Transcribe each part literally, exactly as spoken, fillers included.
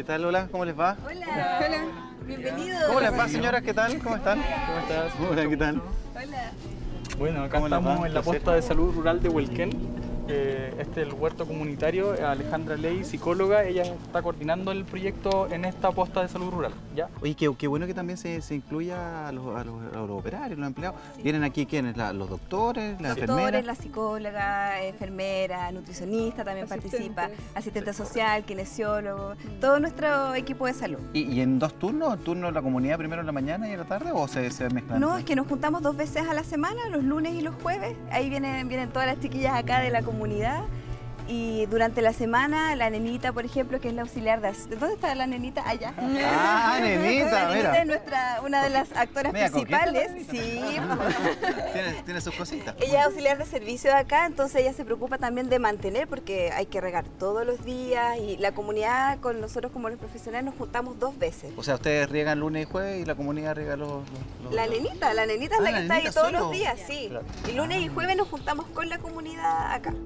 ¿Qué tal? Hola, ¿cómo les va? Hola. Hola. Bienvenidos. ¿Cómo les va, señoras? ¿Qué tal? ¿Cómo están? ¿Cómo estás? Hola, ¿qué tal? Hola. Bueno, acá estamos en la posta de salud rural de Huelquén. Eh, este es el huerto comunitario. Alejandra Ley, psicóloga, ella está coordinando el proyecto en esta posta de salud rural. ¿Ya? Oye, qué, qué bueno que también se, se incluya a los, a, los, a los operarios, los empleados. Sí. ¿Vienen aquí quiénes? La, ¿Los doctores, la los enfermera? Doctores, la psicóloga, enfermera, nutricionista también asistente. participa, asistente sí. social, kinesiólogo, todo nuestro equipo de salud. ¿Y, y en dos turnos? ¿Turno de la comunidad primero en la mañana y en la tarde o se, se mezclan? No, es que nos juntamos dos veces a la semana, los lunes y los jueves. Ahí vienen, vienen todas las chiquillas acá de la comunidad. comunidad y durante la semana la nenita, por ejemplo, que es la auxiliar de... ¿Dónde está la nenita? Allá. Ah, nenita, la nenita mira. es nuestra, una de las actoras mira, principales. Sí. ¿Tiene, tiene sus cositas. Ella es auxiliar de servicio de acá, entonces ella se preocupa también de mantener porque hay que regar todos los días y la comunidad con nosotros como los profesionales nos juntamos dos veces. O sea, ustedes riegan lunes y jueves y la comunidad riega los... los, los la nenita, la nenita es ah, la que está ahí todos solo. los días, sí. Claro. Y lunes y jueves nos juntamos con la comunidad acá.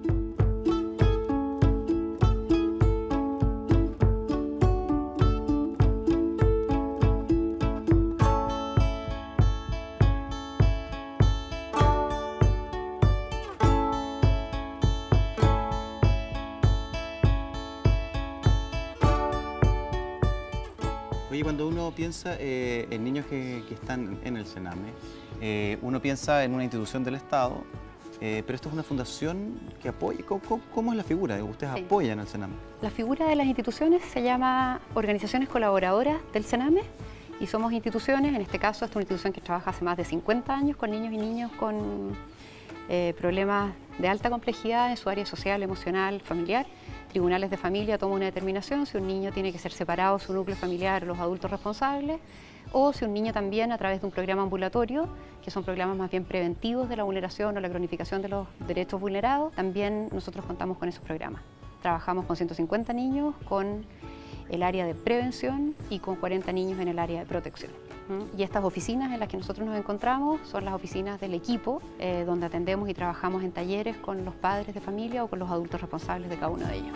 Oye, cuando uno piensa eh, en niños que, que están en el Sename, eh, uno piensa en una institución del Estado, eh, pero esto es una fundación que apoya. ¿Cómo, cómo es la figura? ¿Ustedes sí. apoyan al Sename? La figura de las instituciones se llama Organizaciones Colaboradoras del Sename y somos instituciones, en este caso esta es una institución que trabaja hace más de cincuenta años con niños y niños con eh, problemas de alta complejidad en su área social, emocional, familiar. Tribunales de familia toman una determinación si un niño tiene que ser separado de su núcleo familiar o los adultos responsables o si un niño también a través de un programa ambulatorio, que son programas más bien preventivos de la vulneración o la cronificación de los derechos vulnerados, también nosotros contamos con esos programas. Trabajamos con ciento cincuenta niños con el área de prevención y con cuarenta niños en el área de protección. Y estas oficinas en las que nosotros nos encontramos son las oficinas del equipo, eh, donde atendemos y trabajamos en talleres con los padres de familia o con los adultos responsables de cada uno de ellos.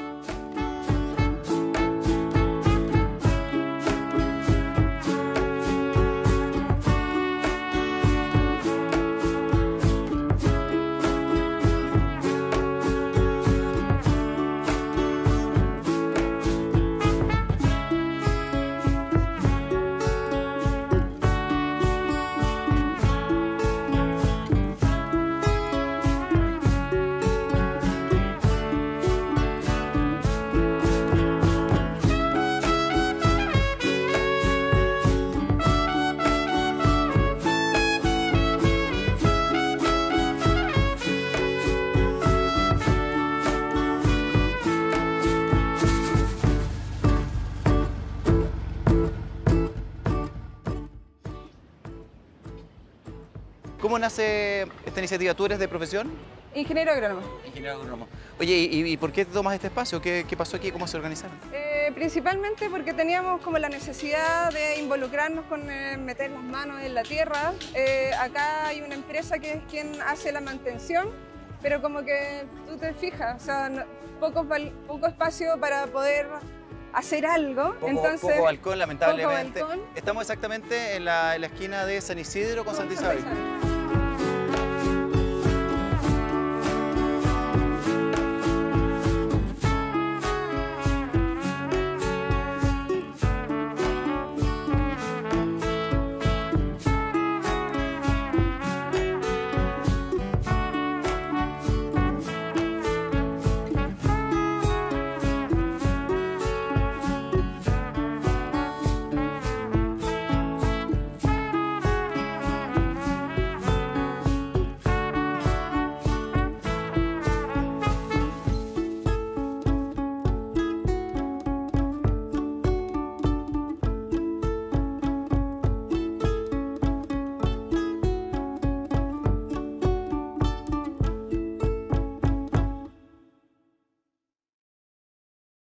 ¿Cómo nace esta iniciativa? ¿Tú eres de profesión? Ingeniero agrónomo. Ingeniero agrónomo. Oye, ¿y, y por qué tomas este espacio? ¿Qué, qué pasó aquí? ¿Cómo se organizaron? Eh, principalmente porque teníamos como la necesidad de involucrarnos con eh, meter las manos en la tierra. Eh, acá hay una empresa que es quien hace la mantención, pero como que tú te fijas, o sea, no, poco, poco espacio para poder hacer algo. Poco, Entonces, poco balcón, lamentablemente. Poco balcón. Estamos exactamente en la, en la esquina de San Isidro con, con Santa Isabel.